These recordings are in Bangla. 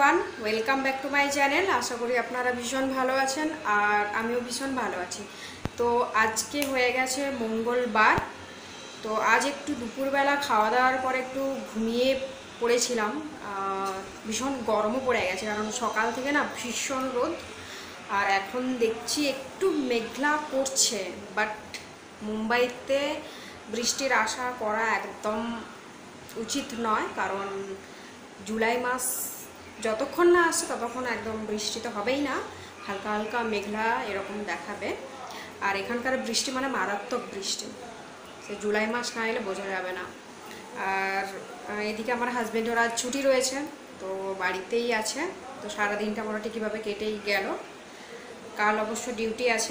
Everyone, welcome back to my channel. আশা করি আপনারা ভীষণ ভালো আছেন আর আমিও ভীষণ ভালো আছি। তো আজকে হয়ে গেছে মঙ্গলবার। তো আজ একটু দুপুরবেলা খাওয়া দাওয়ার পর একটু ঘুমিয়ে পড়েছিলাম। ভীষণ গরমও পড়ে গেছে, কারণ সকাল থেকে না ভীষণ রোদ। আর এখন দেখছি একটু মেঘলা করছে, বাট মুম্বাইতে বৃষ্টির আশা করা একদম উচিত নয়, কারণ জুলাই মাস যতক্ষণ না আসছে ততক্ষণ একদম বৃষ্টি তো হবেই না, হালকা হালকা মেঘলা এরকম দেখাবে। আর এখানকার বৃষ্টি মানে মারাত্মক বৃষ্টি, সে জুলাই মাস না এলে বোঝা যাবে না। আর এদিকে আমার হাজব্যান্ডের আজ ছুটি রয়েছে, তো বাড়িতেই আছে। তো সারাদিনটা মোটামুটি কীভাবে কেটেই গেল। কাল অবশ্য ডিউটি আছে।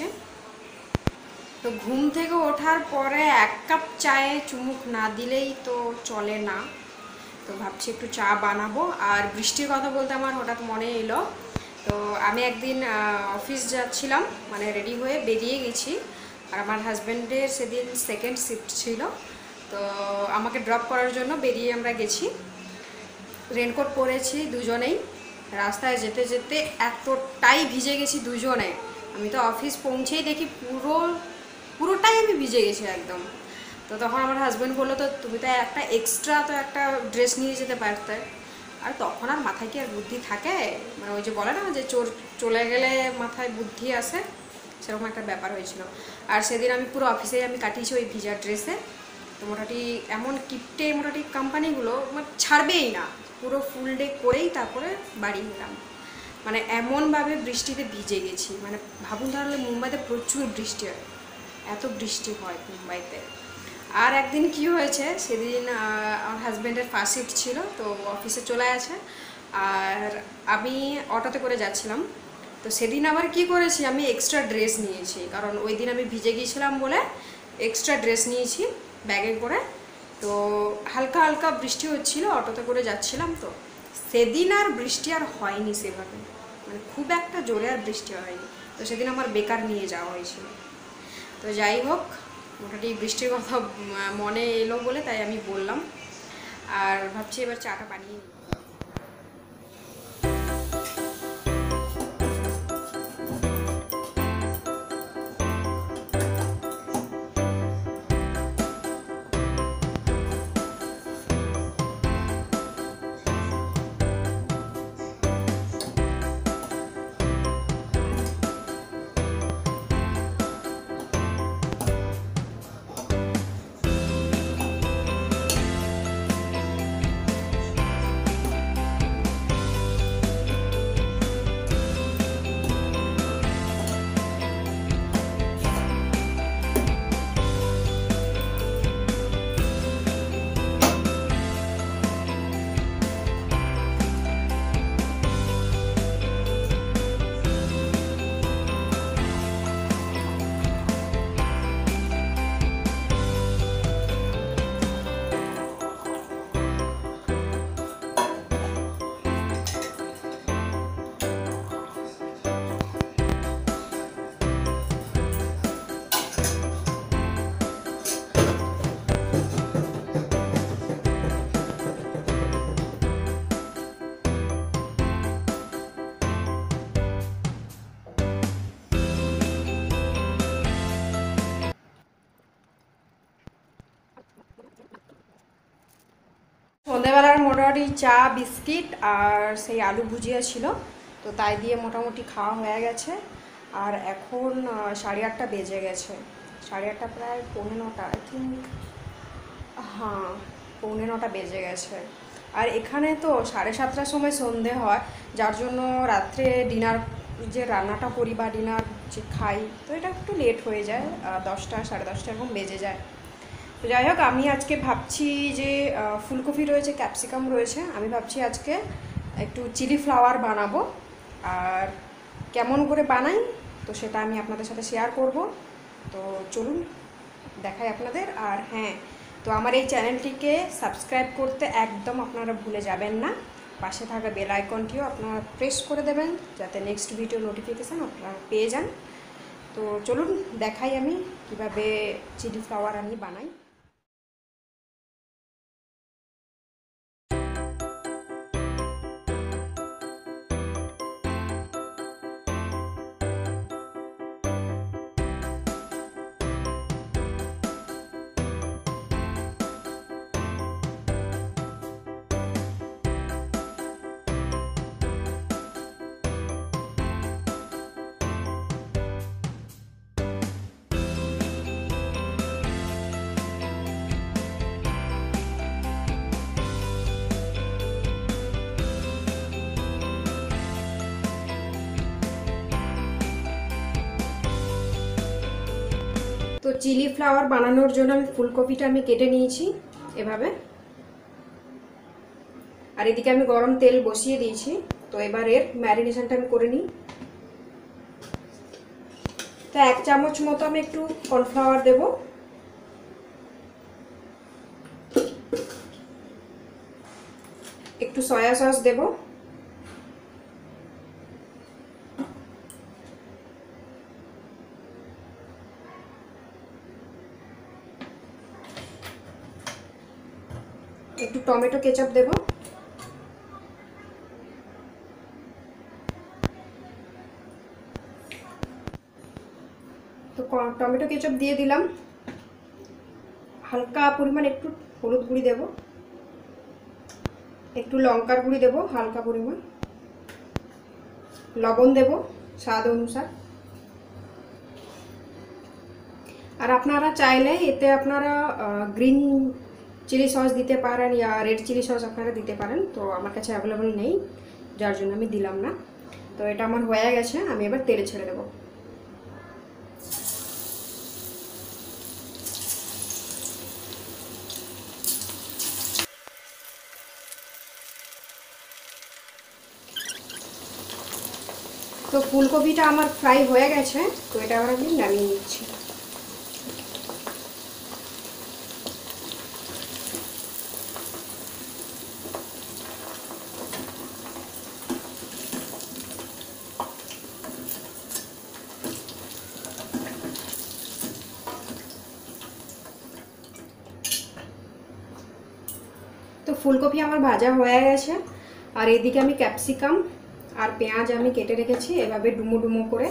তো ঘুম থেকে ওঠার পরে এক কাপ চায়ে চুমুক না দিলেই তো চলে না। তো ভাবছি একটু চা বানাবো। আর বৃষ্টির কথা বলতে আমার হঠাৎ মনে এলো, তো আমি একদিন অফিস যাচ্ছিলাম, মানে রেডি হয়ে বেরিয়ে গেছি। আর আমার হাজব্যান্ডের সেদিন সেকেন্ড শিফট ছিল, তো আমাকে ড্রপ করার জন্য বেরিয়ে আমরা গেছি। রেনকোট পরেছি দুজনেই। রাস্তায় যেতে যেতে এতটাই ভিজে গেছি দুজনে, আমি তো অফিস পৌঁছেই দেখি পুরোটাই আমি ভিজে গেছি একদম। তো তখন আমার হাজব্যান্ড বললো, তো তুমি তো একটা এক্সট্রা তো একটা ড্রেস নিয়ে যেতে পারতে। আর তখন আর মাথায় কি আর বুদ্ধি থাকে, মানে ওই যে বলে না যে চোর চলে গেলে মাথায় বুদ্ধি আসে, সেরকম একটা ব্যাপার হয়েছিল। আর সেদিন আমি পুরো অফিসেই আমি কাটিয়েছি ওই ভিজা ড্রেসে। তো মোটামুটি এমন কিপটে মোটামুটি কোম্পানিগুলো মানে ছাড়বেই না, পুরো ফুল ডে করেই তারপরে বাড়ি এলাম। মানে এমনভাবে বৃষ্টিতে ভিজে গেছি, মানে ভাবুন তাহলে মুম্বাইতে প্রচুর বৃষ্টি হয়, এত বৃষ্টি হয় মুম্বাইতে। আর একদিন কি হয়েছে, সেদিন আমার হাজব্যান্ডের ফার্স্ট শিফট ছিল, তো অফিসে চলে আছে আর আমি অটোতে করে যাচ্ছিলাম। তো সেদিন আবার কি করেছি, আমি এক্সট্রা ড্রেস নিয়েছি, কারণ ওই দিন আমি ভিজে গিয়েছিলাম বলে এক্সট্রা ড্রেস নিয়েছি ব্যাগে করে। তো হালকা হালকা বৃষ্টি হচ্ছিল, অটোতে করে যাচ্ছিলাম। তো সেদিন আর বৃষ্টি আর হয়নি সেভাবে, মানে খুব একটা জোরে আর বৃষ্টি হয়নি। তো সেদিন আমার বেকার নিয়ে যাওয়া হয়েছিল। তো যাই হোক, মোটামুটি বৃষ্টির কথা মনে এলো বলে তাই আমি বললাম। আর ভাবছি এবার চাটা বানিয়ে নিই। সন্ধ্যেবেলার মোটামুটি চা বিস্কিট আর সেই আলু ভুজিয়া ছিল, তো তাই দিয়ে মোটামুটি খাওয়া হয়ে গেছে। আর এখন 8:30 বেজে গেছে, 8:30 প্রায় 9:45 আই থিঙ্ক, হ্যাঁ 9:45 বেজে গেছে। আর এখানে তো 7:30টার সময় সন্ধে হয়, যার জন্য রাত্রে ডিনার যে রান্নাটা করি বা ডিনার যে খাই, তো এটা একটু লেট হয়ে যায়, 10টা 10:30 এরকম বেজে যায়। তো যাই হোক, আমি আজকে ভাবছি যে ফুলকপি রয়েছে, ক্যাপসিকাম রয়েছে, আমি ভাবছি আজকে একটু চিলি ফ্লাওয়ার বানাবো। আর কেমন করে বানাই তো সেটা আমি আপনাদের সাথে শেয়ার করব। তো চলুন দেখাই আপনাদের। আর হ্যাঁ, তো আমার এই চ্যানেলটিকে সাবস্ক্রাইব করতে একদম আপনারা ভুলে যাবেন না, পাশে থাকা বেল আইকনটিও আপনারা প্রেস করে দেবেন, যাতে নেক্সট ভিডিও নোটিফিকেশান আপনারা পেয়ে যান। তো চলুন দেখাই আমি কিভাবে চিলি ফ্লাওয়ার আমি বানাই। তো চিলি ফ্লাওয়ার বানানোর জন্য আমি ফুলকপিটা আমি কেটে নিয়েছি এভাবে, আর এদিকে আমি গরম তেল বসিয়ে দিয়েছি। তো এবার এর ম্যারিনেশনটা আমি করে নিই। তো 1 চামচ মতো আমি একটু কর্নফ্লাওয়ার দেব, একটু সয়া সস দেব, একটু টমেটো কেচাপ দেব, তো টমেটো কেচাপ দিয়ে দিলাম। হালকা পরিমাণ একটু হলুদ গুঁড়ি দেব, একটু লঙ্কার গুঁড়ি দেব হালকা পরিমাণ, লবণ দেব স্বাদ অনুসার। আর আপনারা চাইলে এতে আপনারা গ্রিন চিলি সস দিতে পারেন, ইয়া রেড চিলি সস আপনারা দিতে পারেন। তো আমার কাছে অ্যাভেলেবল নেই, যার জন্য আমি দিলাম না। তো এটা আমার হয়ে গেছে, আমি এবার তেলে ছেড়ে দেবো। তো ফুলকপিটা আমার ফ্রাই হয়ে গেছে, তো এটা আবার আমি নামিয়ে নিচ্ছি। তো ফুলকপি আমার ভাজা হয়ে গেছে, আর এদিকে আমি ক্যাপসিকাম আর পেঁয়াজ আমি কেটে রেখেছি এভাবে ডুমো ডুমো করে।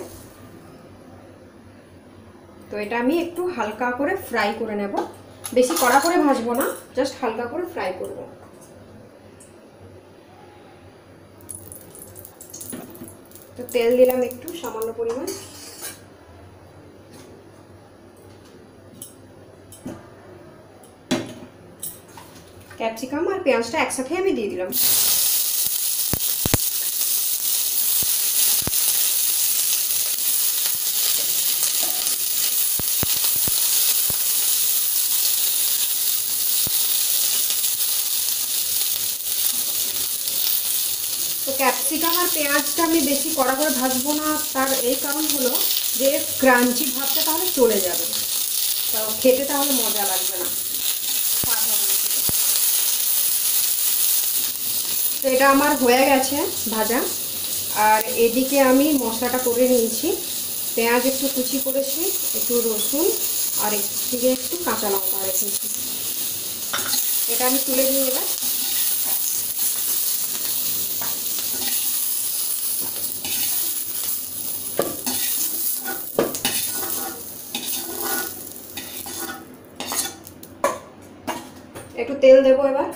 তো এটা আমি একটু হালকা করে ফ্রাই করে নেব, বেশি কড়া করে ভাজবো না, জাস্ট হালকা করে ফ্রাই করব। তো তেল দিলাম একটু সামান্য পরিমাণ, ক্যাপসিকাম আর পেঁয়াজটা একসাথে আমি দিয়ে দিলাম। তো ক্যাপসিকাম আর পেঁয়াজটা আমি বেশি কড়া করে ভাজবো না, তার এই কারণ হলো যে ক্রাঞ্চি ভাবটা তাহলে চলে যাবে, তো খেতে তাহলে মজা লাগবে না, স্বাদ হবে না খেতে। তো এটা আমার হয়ে গেছে ভাজা, আর এদিকে আমি মশলাটা করে নিয়েছি। পেঁয়াজ একটু কুচি করেছি, একটু রসুন আর একদিকে একটু কাঁচা লঙ্কা রেখেছি। এটা আমি তুলে নিয়ে এবার একটু তেল দেবো। এবার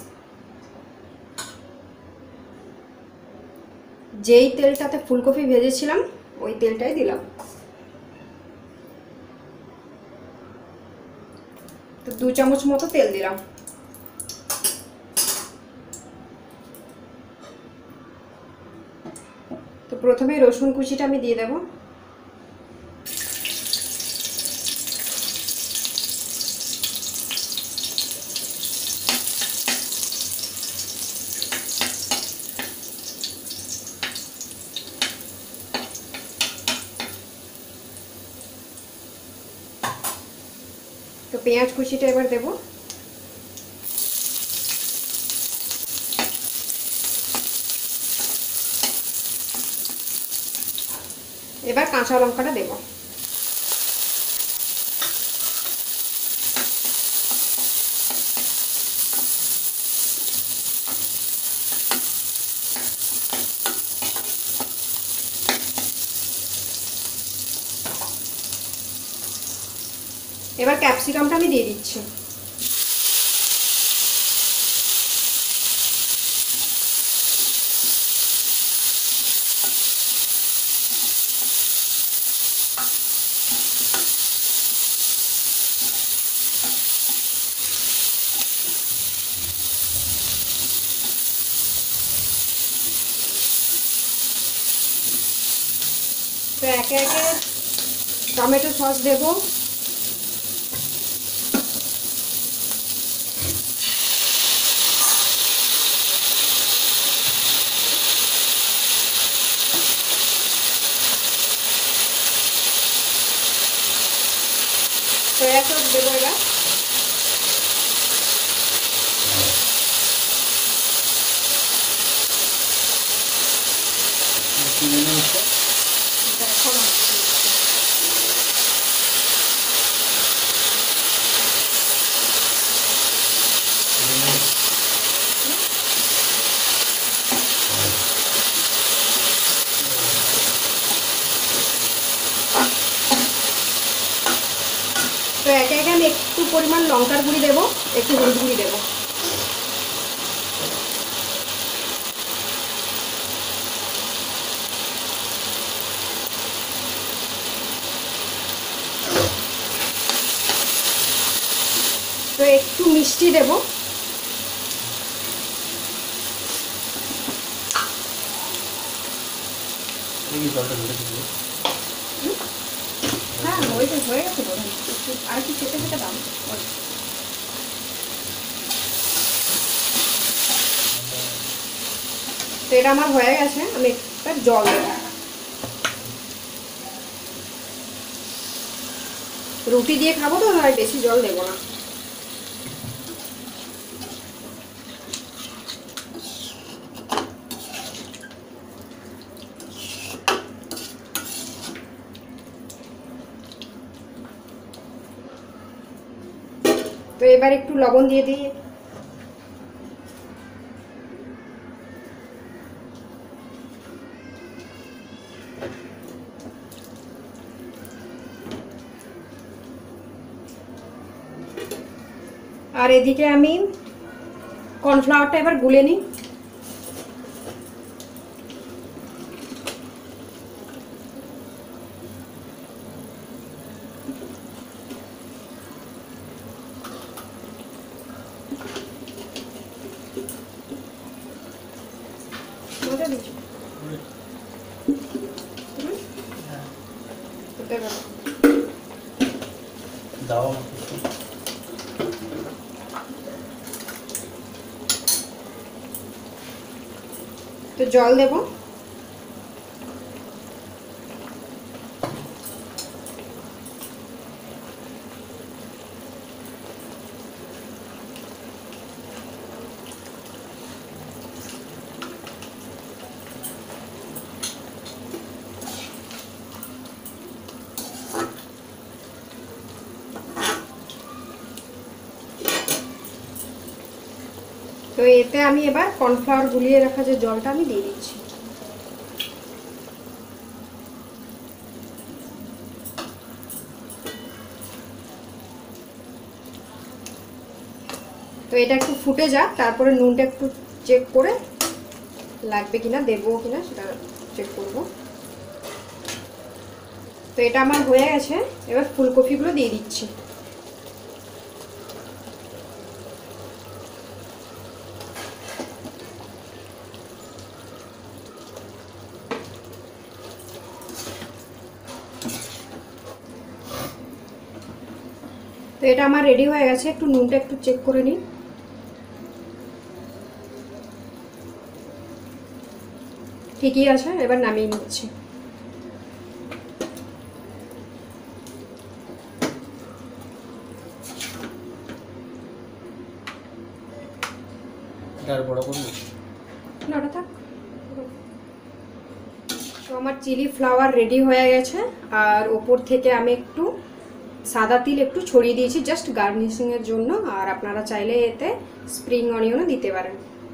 যেই তেলটাতে ফুলকপি ভেজেছিলাম ওই তেলটাই দিলাম। তো 2 চামচ মতো তেল দিলাম। তো প্রথমে রসুন কুচিটা আমি দিয়ে দেবো, তো পেঁয়াজ কুচিটা এবার দেবো, এবার কাঁচা লঙ্কাটা দেবো। এবার ক্যাপসিকামটা আমি দিয়ে দিচ্ছি। তো একে একে টমেটো সস দেবো, দেবো এবার। এখন তো একে একে আমি একটু পরিমাণ লঙ্কার গুঁড়ি দেবো, একটু হলুদ গুঁড়ি দেবো। তো একটু মিষ্টি দেবো। হ্যাঁ হয়ে গেছে বোধ হয়, আর কি খেতে খেতে দাম। তো এটা আমার হয়ে গেছে, আমি একটা জল দেবো। রুটি দিয়ে খাবো তো তাই বেশি জল দেবো না। তো এবার একটু লবণ দিয়ে দিই। আর এদিকে আমি কর্নফ্লাওয়ারটা এবার গুলে নিই। তো জল দেব। তো এতে আমি এবার কর্নফ্লাওয়ার গুলিয়ে রাখা যে জলটা আমি দিয়ে দিচ্ছি। তো এটা একটু ফুটে যাক, তারপরে নুনটা একটু চেক করে লাগবে কিনা, দেবো কিনা সেটা চেক করব। তো এটা আমার হয়ে গেছে, এবার ফুলকপিগুলো দিয়ে দিচ্ছি। তো এটা আমার রেডি হয়ে গেছে, একটু নুনটা একটু চেক করে নিই। ঠিকই আছে, এবার নামিয়ে নিচ্ছি। নাটা থাক। তো আমার চিলি ফ্লাওয়ার রেডি হয়ে গেছে, আর ওপর থেকে আমি একটু সাদা তিল একটু ছড়িয়ে দিয়েছি জাস্ট গার্নিশিংয়ের জন্য। আর আপনারা চাইলে এতে স্প্রিং অনিয়নও দিতে পারেন।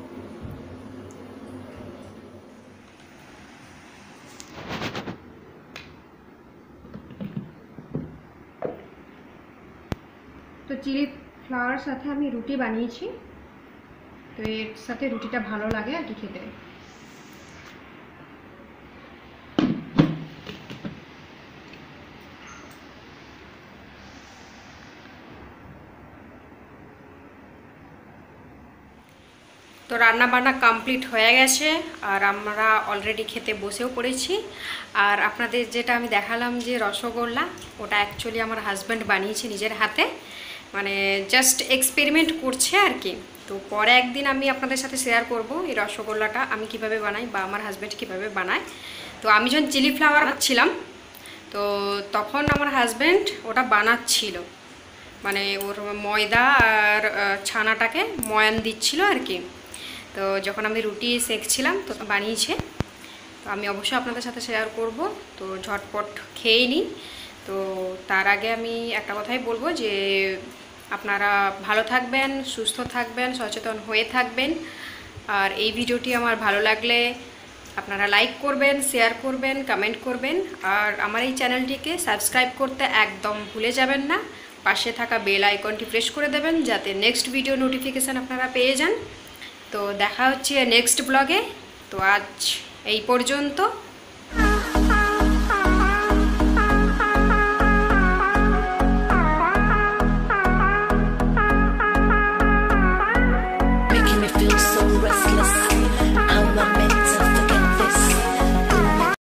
তো চিলি ফ্লাওয়ার সাথে আমি রুটি বানিয়েছি, তো এর সাথে রুটিটা ভালো লাগে আর কি খেতে। তো রান্না বান্না কমপ্লিট হয়ে গেছে, আর আমরা অলরেডি খেতে বসেও পড়েছি। আর আপনাদের যেটা আমি দেখালাম যে রসগোল্লা, ওটা অ্যাকচুয়ালি আমার হাজব্যান্ড বানিয়েছে নিজের হাতে, মানে জাস্ট এক্সপেরিমেন্ট করছে আর কি। তো পরে একদিন আমি আপনাদের সাথে শেয়ার করব এই রসগোল্লাটা আমি কিভাবে বানাই বা আমার হাজব্যান্ড কিভাবে বানায়। তো আমি যখন চিলি ফ্লাওয়ার ছিলাম, তো তখন আমার হাজব্যান্ড ওটা বানাচ্ছিল। মানে ওর ময়দা আর ছানাটাকে ময়ান দিচ্ছিল আর কি। তো যখন আমি রুটি সেঁকছিলাম তো বানিয়েছে, তো আমি অবশ্যই আপনাদের সাথে শেয়ার করব। তো ঝটপট খেয়ে নিই। তো তার আগে আমি একটা কথাই বলবো যে আপনারা ভালো থাকবেন, সুস্থ থাকবেন, সচেতন হয়ে থাকবেন। আর এই ভিডিওটি আমার ভালো লাগলে আপনারা লাইক করবেন, শেয়ার করবেন, কমেন্ট করবেন। আর আমার এই চ্যানেলটিকে সাবস্ক্রাইব করতে একদম ভুলে যাবেন না। পাশে থাকা বেল আইকনটি প্রেস করে দেবেন যাতে নেক্সট ভিডিও নোটিফিকেশান আপনারা পেয়ে যান। তো দেখা হচ্ছে নেক্সট ব্লগে। তো আজ এই পর্যন্ত।